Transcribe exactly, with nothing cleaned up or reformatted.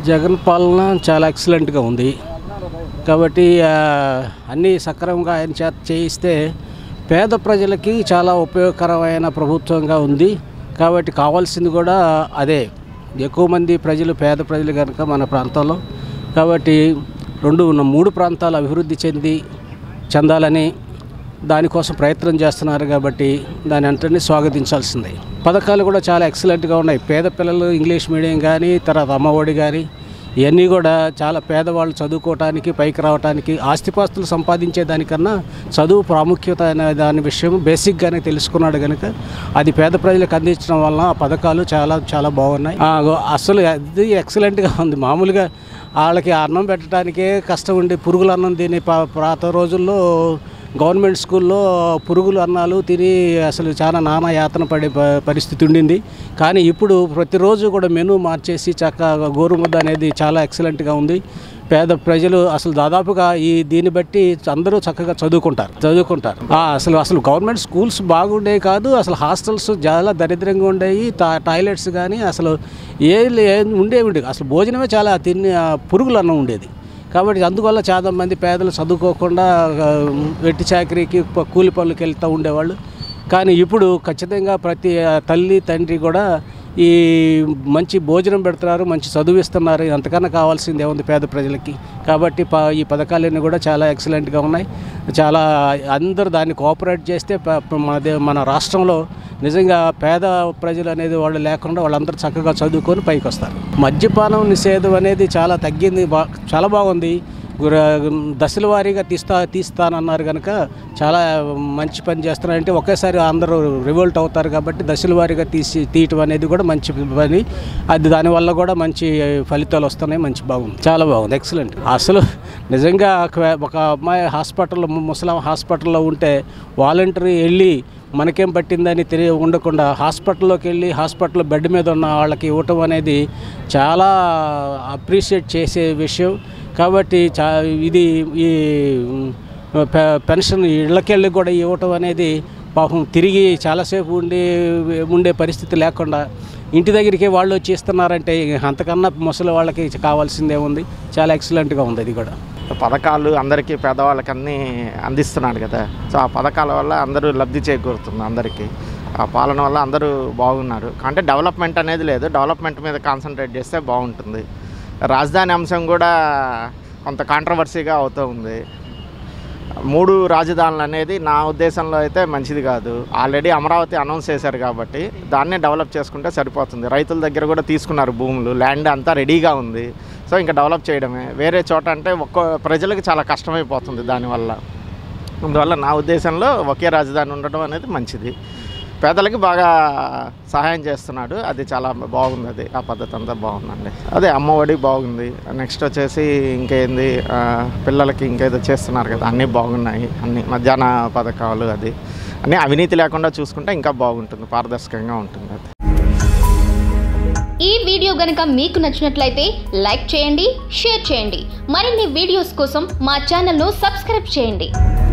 జగన్ పాలన చాలా ఎక్సలెంట్గా ఉంది కాబట్టి అన్నీ సక్రమంగా ఆయన చేత చేయిస్తే పేద ప్రజలకి చాలా ఉపయోగకరమైన ప్రభుత్వంగా ఉంది కాబట్టి కావాల్సింది కూడా అదే ఎక్కువ మంది ప్రజలు పేద ప్రజలు కనుక మన ప్రాంతంలో కాబట్టి రెండు మూడు ప్రాంతాలు అభివృద్ధి చెంది చెందాలని దానికోసం ప్రయత్నం చేస్తున్నారు కాబట్టి దాని అంతటిని స్వాగతించాల్సిందే పథకాలు కూడా చాలా ఎక్సలెంట్గా ఉన్నాయి పేద పిల్లలు ఇంగ్లీష్ మీడియం కానీ తర్వాత అమ్మఒడి కానీ ఇవన్నీ కూడా చాలా పేదవాళ్ళు చదువుకోవటానికి పైకి రావడానికి ఆస్తిపాస్తులు సంపాదించే దానికన్నా చదువు ప్రాముఖ్యత అనే దాని విషయం బేసిక్గానే తెలుసుకున్నాడు కనుక అది పేద ప్రజలకు అందించడం వలన ఆ పథకాలు చాలా చాలా బాగున్నాయి అసలు అది ఎక్సలెంట్గా ఉంది మామూలుగా వాళ్ళకి అన్నం పెట్టడానికే కష్టం ఉండి పురుగులు అన్నం తిని పాత రోజుల్లో గవర్నమెంట్ స్కూల్లో పురుగులు అన్నాలు తిని అసలు చాలా నానా యాతన పడే పరిస్థితి ఉండింది కానీ ఇప్పుడు ప్రతిరోజు కూడా మెనూ మార్చేసి చక్కగా గోరుముద్ద అనేది చాలా ఎక్సలెంట్గా ఉంది పేద ప్రజలు అసలు దాదాపుగా ఈ దీన్ని బట్టి అందరూ చక్కగా చదువుకుంటారు చదువుకుంటారు అసలు అసలు గవర్నమెంట్ స్కూల్స్ బాగుండేవి కాదు అసలు హాస్టల్స్ చాలా దరిద్రంగా ఉండేవి టాయిలెట్స్ కానీ అసలు ఏ ఉండేవి అసలు భోజనమే చాలా తిని పురుగులు అన్నం ఉండేది కాబట్టి అందువల్ల చాలా మంది పేదలు చదువుకోకుండా వెట్టి చాకరీకి కూలి పనులకు వెళ్తూ ఉండేవాళ్ళు కానీ ఇప్పుడు ఖచ్చితంగా ప్రతి తల్లి తండ్రి కూడా ఈ మంచి భోజనం పెడుతున్నారు మంచి చదువిస్తున్నారు అంతకన్నా కావాల్సింది ఏముంది పేద ప్రజలకి కాబట్టి ఈ పథకాలన్నీ కూడా చాలా ఎక్సలెంట్గా ఉన్నాయి చాలా అందరూ దాన్ని కోఆపరేట్ చేస్తే మన మన రాష్ట్రంలో నిజంగా పేద ప్రజలు అనేది వాళ్ళు లేకుండా వాళ్ళందరూ చక్కగా చదువుకొని పైకి వస్తారు మద్యపానం నిషేధం అనేది చాలా తగ్గింది బా చాలా బాగుంది దశల వారీగా తీస్తా తీస్తానన్నారు కనుక చాలా మంచి పని చేస్తున్నారంటే ఒకేసారి అందరూ రివోల్ట్ అవుతారు కాబట్టి దశల వారీగా తీసి తీయటం అనేది కూడా మంచి పని అది దానివల్ల కూడా మంచి ఫలితాలు వస్తున్నాయి మంచి బాగుంది చాలా బాగుంది ఎక్సలెంట్ అసలు నిజంగా ఒక అమ్మాయి హాస్పిటల్లో ముసలాం హాస్పిటల్లో ఉంటే వాలంటరీ వెళ్ళి మనకేం పట్టిందని తెలియ ఉండకుండా హాస్పిటల్లోకి వెళ్ళి హాస్పిటల్ బెడ్ మీద ఉన్న వాళ్ళకి ఇవ్వటం అనేది చాలా అప్రిషియేట్ చేసే విషయం కాబట్టి చా ఇది ఈ పెన్షన్ ఇళ్ళకెళ్ళి కూడా ఇవ్వటం అనేది పాపం తిరిగి చాలాసేపు ఉండి ఉండే పరిస్థితి లేకుండా ఇంటి దగ్గరికి వాళ్ళు వచ్చి ఇస్తున్నారంటే అంతకన్నా ముసలి వాళ్ళకి కావాల్సిందే ఉంది చాలా ఎక్సలెంట్గా ఉంది అది కూడా పథకాలు అందరికీ పేదవాళ్ళకి అన్నీ అందిస్తున్నాడు కదా సో ఆ పథకాల వల్ల అందరూ లబ్ధి చేకూరుతుంది అందరికీ ఆ పాలన వల్ల అందరూ బాగున్నారు అంటే డెవలప్మెంట్ అనేది లేదు డెవలప్మెంట్ మీద కాన్సన్ట్రేట్ చేస్తే బాగుంటుంది రాజధాని అంశం కూడా కొంత కాంట్రవర్సీగా అవుతూ ఉంది మూడు రాజధానులు అనేది నా ఉద్దేశంలో అయితే మంచిది కాదు ఆల్రెడీ అమరావతి అనౌన్స్ చేశారు కాబట్టి దాన్నే డెవలప్ చేసుకుంటే సరిపోతుంది రైతుల దగ్గర కూడా తీసుకున్నారు భూములు ల్యాండ్ అంతా రెడీగా ఉంది సో ఇంకా డెవలప్ చేయడమే వేరే చోట అంటే ఒక్కో ప్రజలకు చాలా కష్టమైపోతుంది దానివల్ల అందువల్ల నా ఉద్దేశంలో ఒకే రాజధాని ఉండడం అనేది మంచిది పేదలకి బాగా సహాయం చేస్తున్నాడు అది చాలా బాగుంది అది ఆ పద్ధతి అంతా బాగుందండి అదే అమ్మఒడి బాగుంది నెక్స్ట్ వచ్చేసి ఇంకేంది పిల్లలకి ఇంకేదో చేస్తున్నారు కదా అన్నీ బాగున్నాయి అన్ని మధ్యాహ్న పథకాలు అది అన్నీ అవినీతి లేకుండా చూసుకుంటే ఇంకా బాగుంటుంది పారదర్శకంగా ఉంటుంది అది ఈ వీడియో గనుక మీకు నచ్చినట్లయితే లైక్ చేయండి షేర్ చేయండి మరిన్ని వీడియోస్ కోసం మా ఛానల్ను సబ్స్క్రైబ్ చేయండి